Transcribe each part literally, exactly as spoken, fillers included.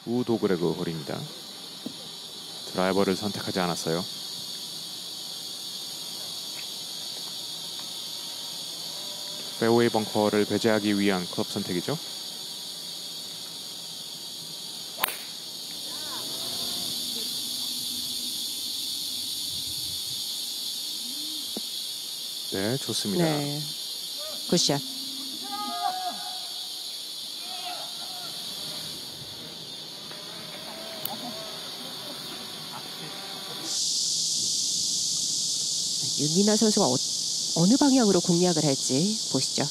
우도그레그 홀입니다. 드라이버를 선택하지 않았어요. 페어웨이 벙커를 배제하기 위한 클럽 선택이죠. 네, 좋습니다. 네, 굿샷. 윤이나 선수가 어, 어느 방향으로 공략을 할지 보시죠.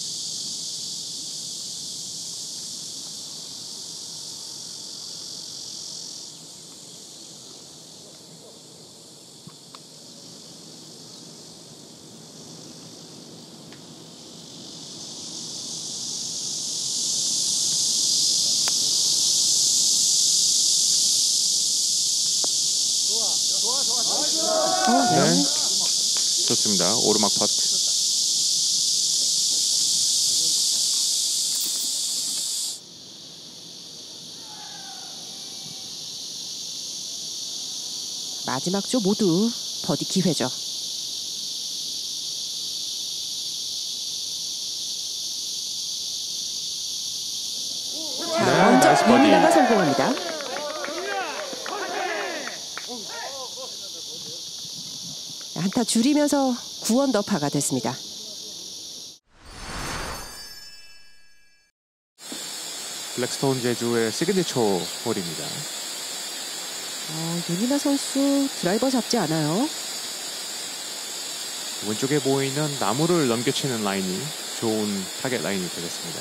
어, 네. 네, 좋습니다. 오르막 퍼트. 마지막 조 모두 버디 기회죠. 자, 네, 먼저 나이스 버디. 윤이나가 성공합니다. 한타 줄이면서 구 언더파가 됐습니다. 블랙스톤 제주의 시그니처 홀입니다. 어, 윤이나 선수 드라이버 잡지 않아요. 왼쪽에 보이는 나무를 넘겨치는 라인이 좋은 타겟 라인이 되겠습니다.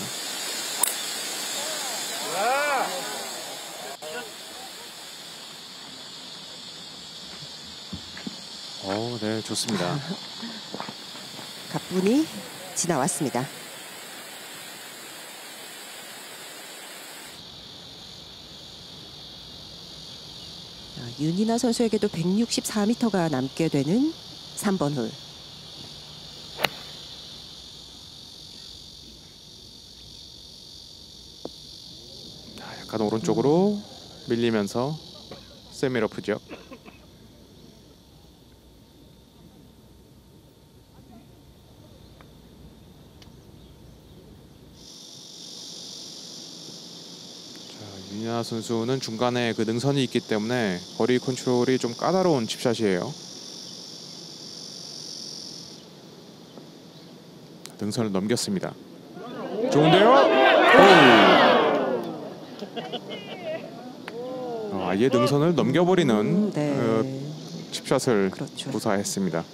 어, 네, 좋습니다. 가뿐히 지나왔습니다. 윤이나 선수에게도 백육십사 미터가 남게 되는 삼 번 홀. 약간 오른쪽으로 밀리면서 세미러프죠. 윤이나 선수는 중간에 그 능선이 있기 때문에 거리 컨트롤이 좀 까다로운 칩샷이에요. 능선을 넘겼습니다. 좋은데요? 어, 아예 능선을 넘겨버리는 음, 네. 그 칩샷을 그렇죠. 구사했습니다.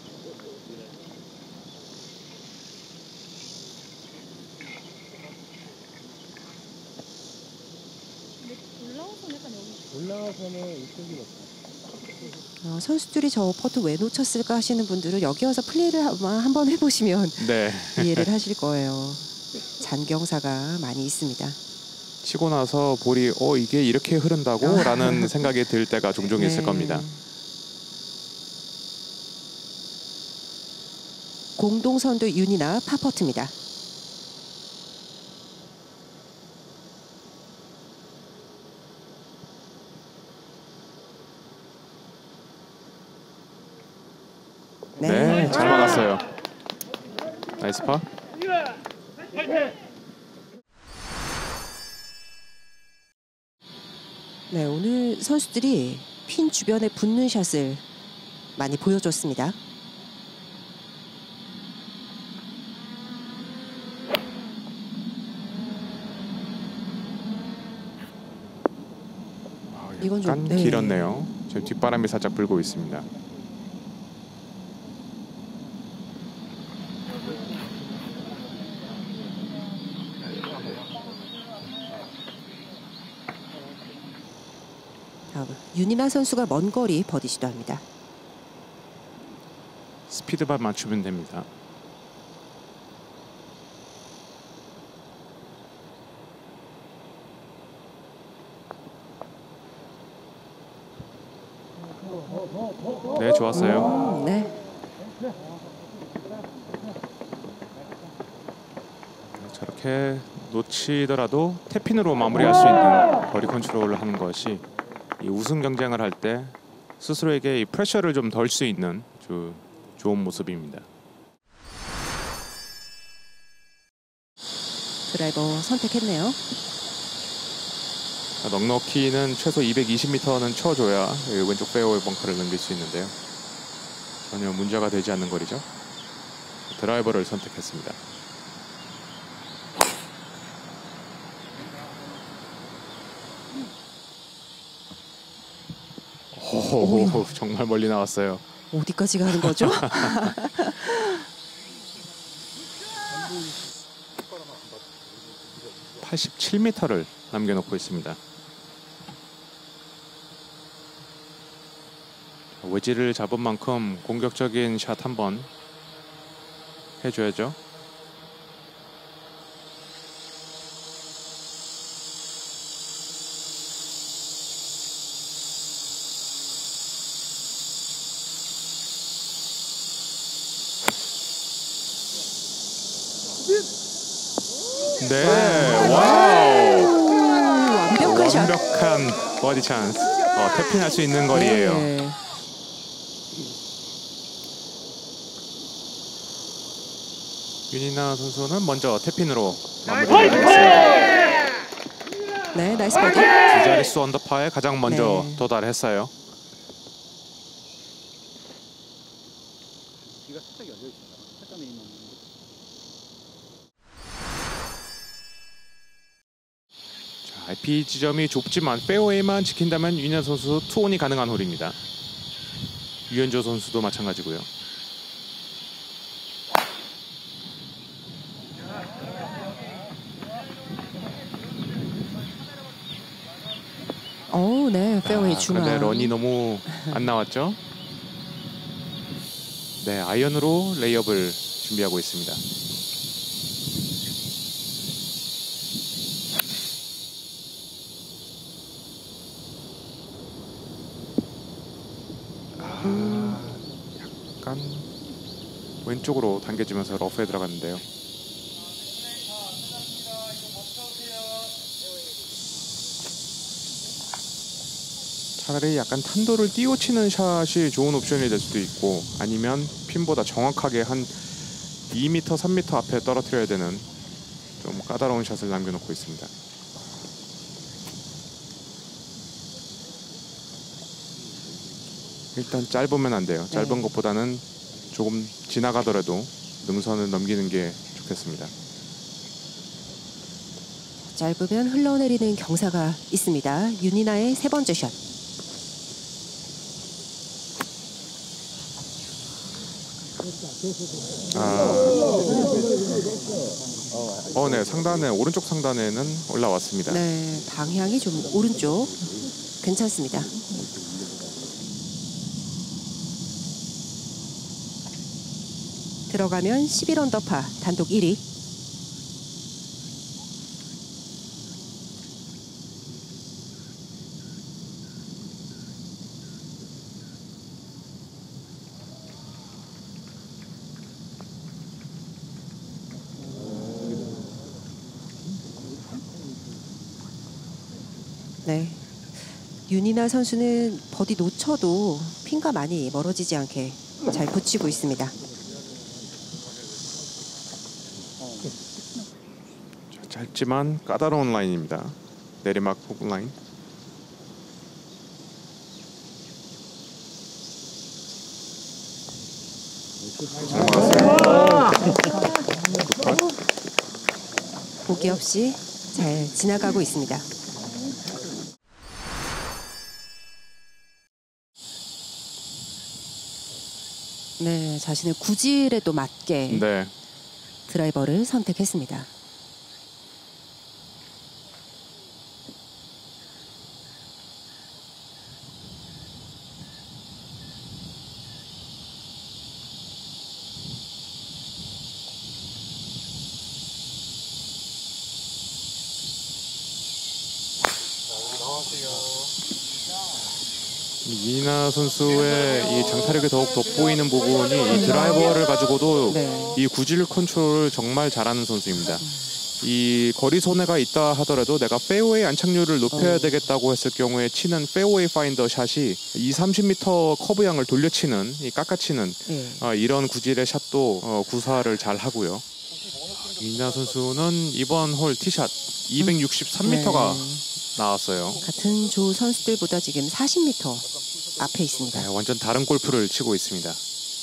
올라와서는 이쪽이 어, 선수들이 저 퍼트 왜 놓쳤을까 하시는 분들은 여기 와서 플레이를 한번 해보시면 네. 이해를 하실 거예요. 잔경사가 많이 있습니다. 치고 나서 볼이 어 이게 이렇게 흐른다고? 라는 생각이 들 때가 종종 네. 있을 겁니다. 공동선두 윤이나 파퍼트입니다. 네, 네, 잘 막았어요. 나이스 파. 네, 오늘 선수들이 핀 주변에 붙는 샷을 많이 보여줬습니다. 이건 좀 약간 네. 길었네요. 지금 뒷바람이 살짝 불고 있습니다. 윤이나 선수가 먼 거리 버디 시도합니다. 스피드만 맞추면 됩니다. 네, 좋았어요. 음, 네. 저렇게 놓치더라도 탭핀으로 마무리할 수 있는 거리 컨트롤을 하는 것이 이 우승 경쟁을 할 때 스스로에게 이 프레셔를 좀 덜 수 있는 주, 좋은 모습입니다. 드라이버 선택했네요. 넉넉히는 최소 이백이십 미터는 쳐줘야 왼쪽 페어웨이 벙커를 넘길 수 있는데요. 전혀 문제가 되지 않는 거리죠. 드라이버를 선택했습니다. 오, 정말 멀리 나왔어요. 어디까지 가는 거죠? 팔십칠 미터를 남겨놓고 있습니다. 웨지를 잡은 만큼 공격적인 샷 한번 해줘야죠. 네, 와우. 완벽한 샷. 완벽한 버디 찬스. 어, 탭핀할 수 있는 거리예요. 네. 윤이나 선수는 먼저 탭핀으로 마무리를 했습니다. 네, 나이스 버디. 두 자릿수 언더파에 가장 먼저 네. 도달했어요. 자, 아이피 지점이 좁지만 페어웨이만 지킨다면 윤현 선수 투혼이 가능한 홀입니다. 유현조 선수도 마찬가지고요. 오, 네, 페어웨이 아, 중앙. 그런데 런이 너무 안 나왔죠? 네, 아이언으로 레이업을 준비하고 있습니다. 아, 약간 왼쪽으로 당겨지면서 러프에 들어갔는데요. 차라리 약간 탄도를 띄워치는 샷이 좋은 옵션이 될 수도 있고, 아니면 핀보다 정확하게 한 이 미터, 삼 미터 앞에 떨어뜨려야 되는 좀 까다로운 샷을 남겨놓고 있습니다. 일단 짧으면 안 돼요. 짧은 네. 것보다는 조금 지나가더라도 능선을 넘기는 게 좋겠습니다. 짧으면 흘러내리는 경사가 있습니다. 윤이나의 세 번째 샷. 아, 어, 네, 상단에 오른쪽 상단에는 올라왔습니다. 네, 방향이 좀 오른쪽. 괜찮습니다. 들어가면 십일 언더파 단독 일 위. 네, 윤이나 선수는 버디 놓쳐도 핀과 많이 멀어지지 않게 잘 붙이고 있습니다. 짧지만 까다로운 라인입니다. 내리막 훅 라인. 잘 막았어요. 굿팟. 보기 없이 잘 지나가고 있습니다. 네, 자신의 구질에 또 맞게 네, 드라이버를 선택했습니다. 이나 선수의 이 장타력이 더욱 돋보이는 부분이 이 드라이버를 가지고도 네. 이 구질 컨트롤을 정말 잘하는 선수입니다. 이 거리 손해가 있다 하더라도 내가 페어웨이 안착률을 높여야 어. 되겠다고 했을 경우에 치는 페어웨이 파인더 샷이 이십, 삼십 미터 커브양을 돌려치는 이 깎아치는 네. 어, 이런 구질의 샷도 어, 구사를 잘 하고요. 윤이나 선수는 이번 홀 티샷 이백육십삼 미터가 네. 나왔어요. 같은 조 선수들보다 지금 사십 미터 앞에 있습니다. 네, 완전 다른 골프를 치고 있습니다.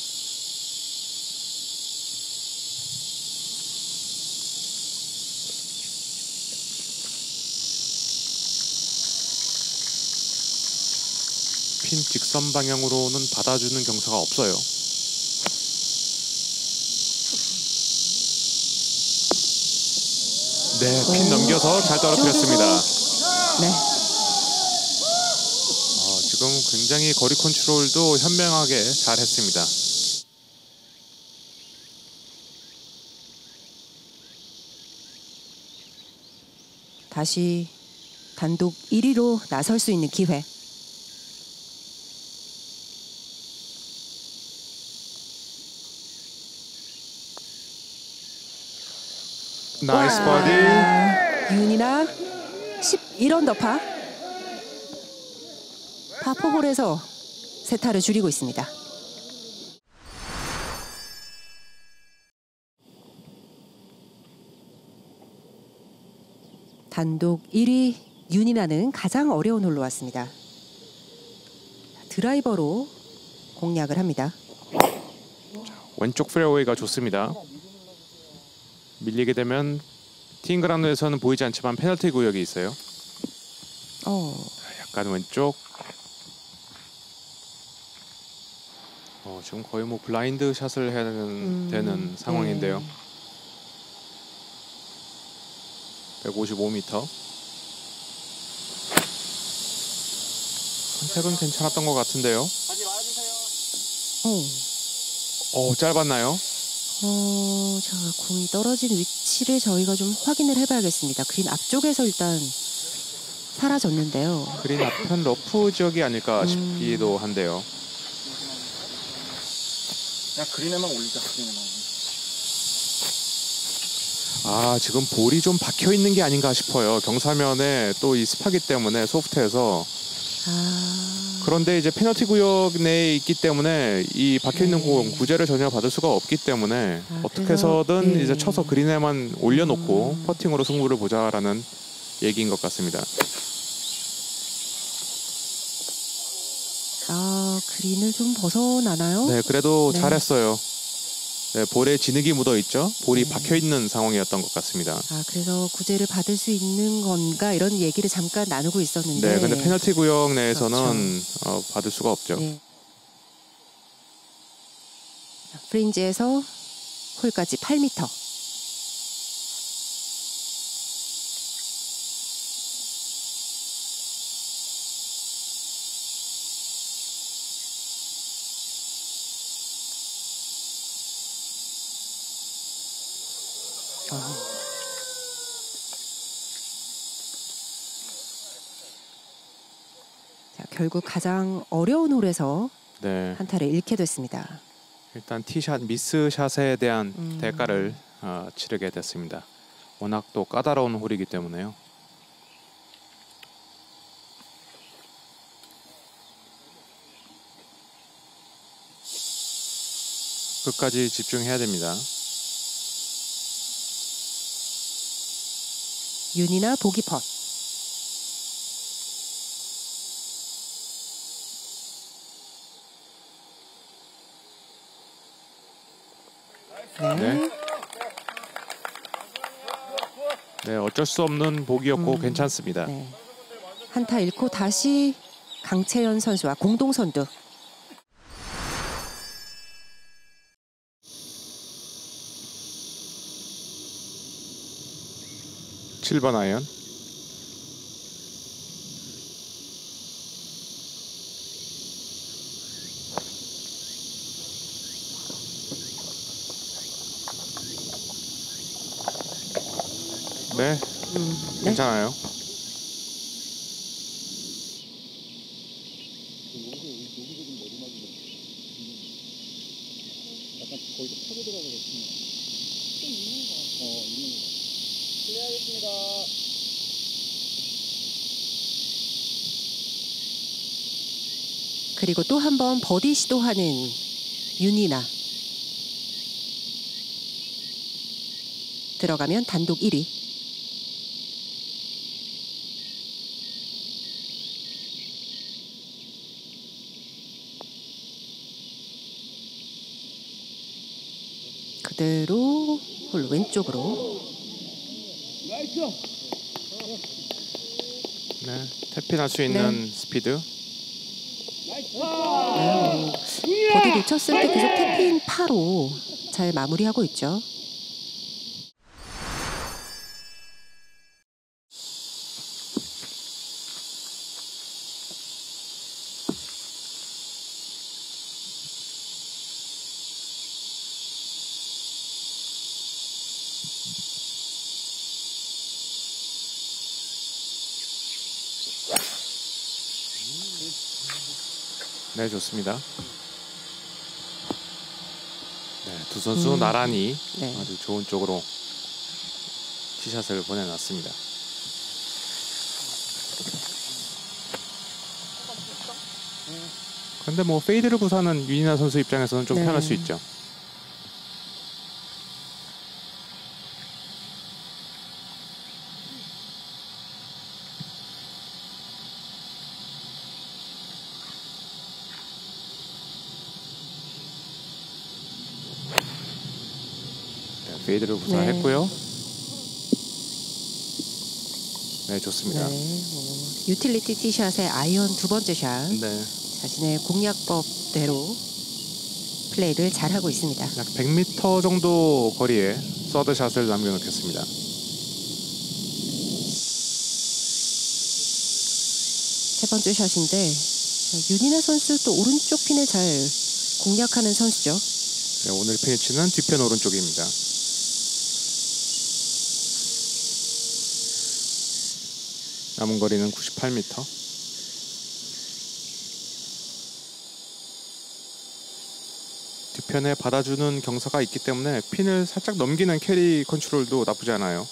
핀 직선 방향으로는 받아주는 경사가 없어요. 네, 핀 오, 넘겨서 잘 떨어뜨렸습니다. 네. 어, 지금 굉장히 거리 컨트롤도 현명하게 잘 했습니다. 다시 단독 일 위로 나설 수 있는 기회. 나이스 와, 버디. 윤이나 십일 언더파. 파포홀에서 세타를 줄이고 있습니다. 단독 일 위 윤이나는 가장 어려운 홀로 왔습니다. 드라이버로 공략을 합니다. 왼쪽 페어웨이가 좋습니다. 밀리게 되면 티잉그라운드에서는 보이지 않지만 페널티 구역이 있어요. 어, 약간 왼쪽. 어, 지금 거의 뭐 블라인드 샷을 해야 되는, 음, 되는 상황인데요. 네. 백오십오 미터. 컨택은 괜찮았던 것 같은데요. 어, 어, 짧았나요? 어, 자, 공이 떨어진 위치를 저희가 좀 확인을 해봐야겠습니다. 그린 앞쪽에서 일단 사라졌는데요. 그린 앞편 러프 지역이 아닐까 음. 싶기도 한데요. 그냥 그린에만 올리자. 그린에만. 아, 지금 볼이 좀 박혀 있는 게 아닌가 싶어요. 경사면에 또 이 습하기 때문에 소프트해서. 아, 그런데 이제 페널티 구역 내에 있기 때문에 이 박혀 있는 네. 공 구제를 전혀 받을 수가 없기 때문에 아, 어떻게 그래서, 해서든 네. 이제 쳐서 그린에만 올려놓고 음. 퍼팅으로 승부를 보자라는 얘기인 것 같습니다. 아, 그린을 좀 벗어나나요? 네, 그래도 네. 잘했어요. 네, 볼에 진흙이 묻어 있죠. 볼이 네. 박혀 있는 상황이었던 것 같습니다. 아, 그래서 구제를 받을 수 있는 건가 이런 얘기를 잠깐 나누고 있었는데. 네, 근데 페널티 구역 내에서는 그렇죠. 어, 받을 수가 없죠. 네. 자, 프린지에서 홀까지 팔 미터. 어. 자, 결국 가장 어려운 홀에서 네, 한타를 잃게 됐습니다. 일단 티샷 미스샷에 대한 음. 대가를 어, 치르게 됐습니다. 워낙 또 까다로운 홀이기 때문에요. 끝까지 집중해야 됩니다. 윤이나 보기 펫. 네. 네. 네, 어쩔 수 없는 보기였고 음, 괜찮습니다. 네. 한타 잃고 다시 강채연 선수와 공동 선두. 칠 번 아이언. 네, 음, 네. 괜찮아요. 약간 거기서 파고 들어가는 거 같은 거. 좀 있는 거. 어, 있는 거. 그리고 또 한 번 버디 시도하는 윤이나. 들어가면 단독 일 위. 그대로 홀 왼쪽으로. 네, 태핀할 수 있는 네. 스피드. 네, 뭐 버디 놓쳤을 때 계속 태핀 파로 잘 마무리하고 있죠. 네, 좋습니다. 네, 두 선수 음. 나란히 네. 아주 좋은 쪽으로 티샷을 보내놨습니다. 그런데 뭐 페이드를 구사하는 윤이나 선수 입장에서는 좀 네. 편할 수 있죠. 네, 페이드를 구사했고요. 네, 좋습니다. 네, 뭐 유틸리티 티샷의 아이언 두 번째 샷. 네, 자신의 공략법대로 플레이를 잘하고 있습니다. 약 백 미터 정도 거리에 서드샷을 남겨놓겠습니다. 세 번째 샷인데 윤이나 선수 또 오른쪽 핀을 잘 공략하는 선수죠. 네, 오늘 피니치는 뒤편 오른쪽입니다. 남은 거리는 구십팔 미터. 뒤편에 받아주는 경사가 있기 때문에 핀을 살짝 넘기는 캐리 컨트롤도 나쁘지 않아요.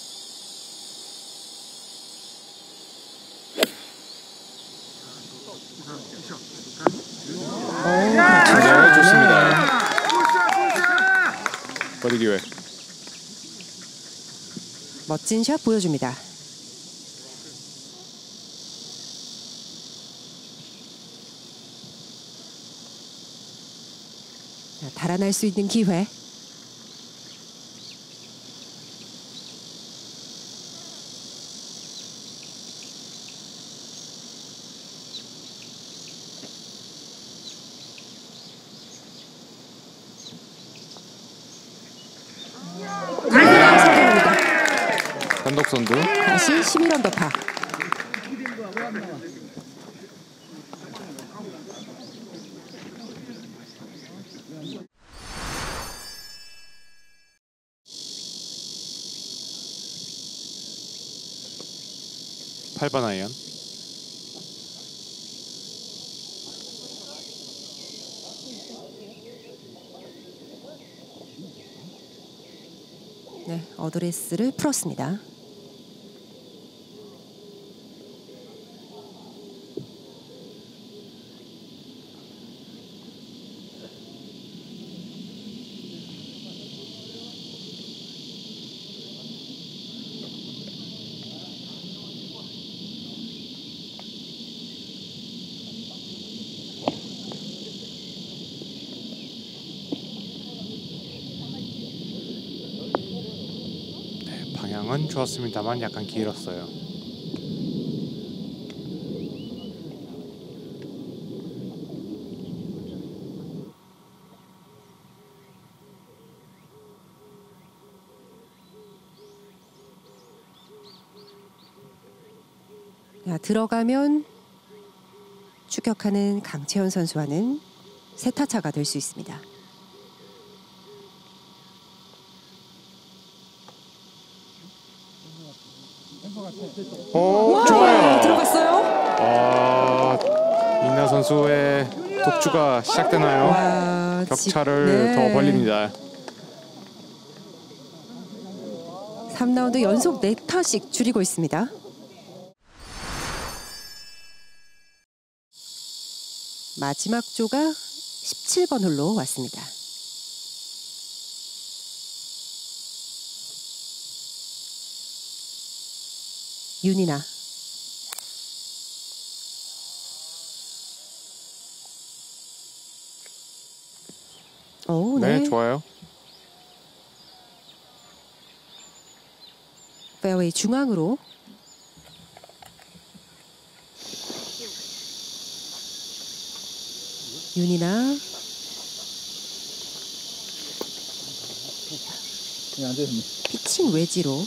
네, 좋습니다. 버디 기회. 멋진 샷 보여줍니다. 자, 달아날 수 있는 기회. 단독 선두. 다시 십일 언더파. 팔 번 아이언. 네, 어드레스를 풀었습니다. 방향은 좋았습니다만 약간 길었어요. 야, 들어가면 추격하는 강채연 선수와는 세타차가 될 수 있습니다. 오, 와, 좋아요. 들어갔어요? 아, 이나 선수의 독주가 시작되나요? 와, 격차를 지- 네. 더 벌립니다. 삼 라운드 연속 네 타씩 줄이고 있습니다. 마지막 조가 십칠 번 홀로 왔습니다. 윤이나. 오, 네, 네. 좋아요. 페어웨이 중앙으로. 윤이나. 그냥 앉아있네. 피칭 외지로.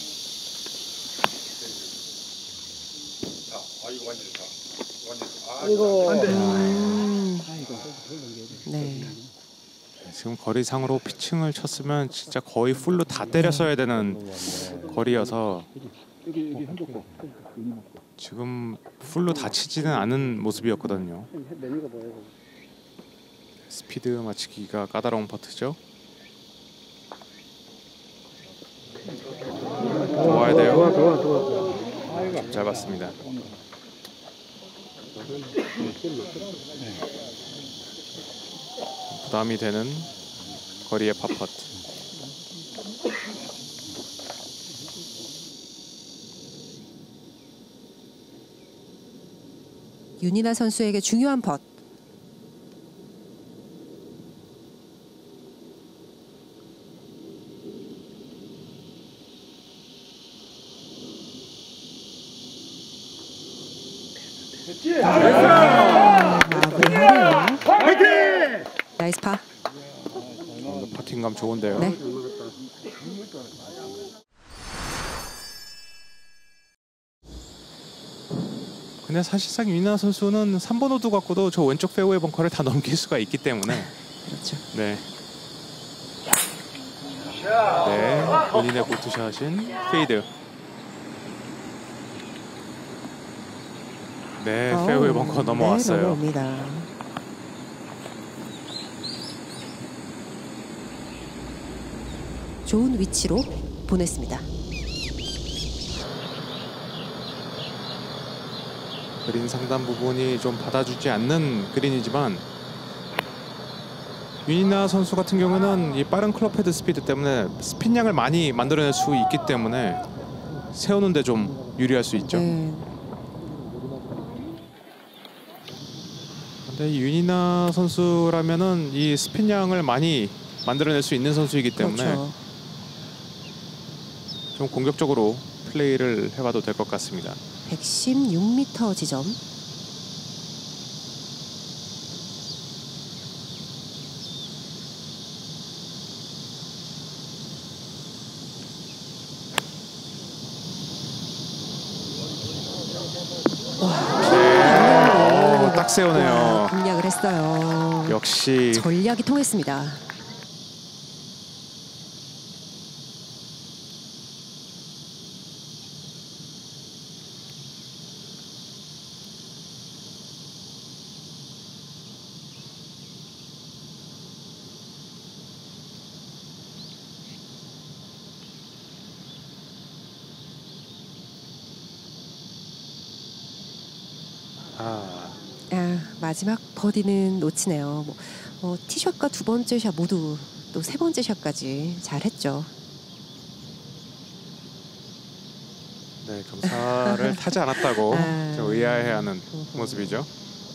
아이고. 안 돼. 음, 네. 지금 거리상으로 피칭을 쳤으면 진짜 거의 풀로 다 때렸어야 되는 거리여서 지금 풀로 다 치지는 않은 모습이었거든요. 스피드 맞추기가 까다로운 퍼트죠. 좋아야 돼요. 좋아, 좋아, 좋아. 잘 봤습니다. 부담이 되는 거리의 팝퍼트. 윤이나 선수에게 중요한 펫. 마무리하네요. 나이스 파. 오늘 퍼팅감 좋은데요. 네. 근데 사실상 윤이나 선수는 삼 번 호두 갖고도 저 왼쪽 페어웨이 벙커를 다 넘길 수가 있기 때문에 그렇죠. 네. 네, 본인의 보트샷인 페이드. 네, 어우, 페어웨이 벙커 넘어왔어요. 네, 넘어옵니다. 좋은 위치로 보냈습니다. 그린 상단 부분이 좀 받아주지 않는 그린이지만 윤이나 선수 같은 경우는 이 빠른 클럽 헤드 스피드 때문에 스핀량을 많이 만들어낼 수 있기 때문에 세우는데 좀 유리할 수 있죠. 네. 근데 이 윤이나 선수라면은 이 스핀량을 많이 만들어낼 수 있는 선수이기 때문에 그렇죠. 좀 공격적으로 플레이를 해봐도 될 것 같습니다. 백십육 미터 지점. 네, 오, 딱 와, 세우네요. 공략을 했어요. 역시 전략이 통했습니다. 아, 아, 마지막 버디는 놓치네요. 뭐, 어, 티샷과 두 번째 샷 모두 또 세 번째 샷까지 잘했죠. 네, 경사를 타지 않았다고 아. 좀 의아해하는 모습이죠.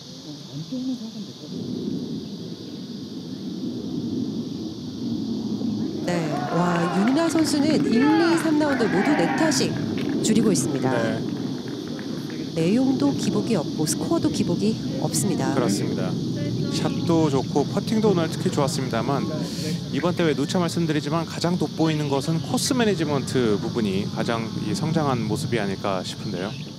네, 와 윤이나 선수는 일, 이, 삼 라운드 모두 네 타씩 줄이고 있습니다. 네, 내용도 기복이 없고 스코어도 기복이 없습니다. 그렇습니다. 샷도 좋고 퍼팅도 오늘 특히 좋았습니다만 이번 대회 누차 말씀드리지만 가장 돋보이는 것은 코스 매니지먼트 부분이 가장 이 성장한 모습이 아닐까 싶은데요.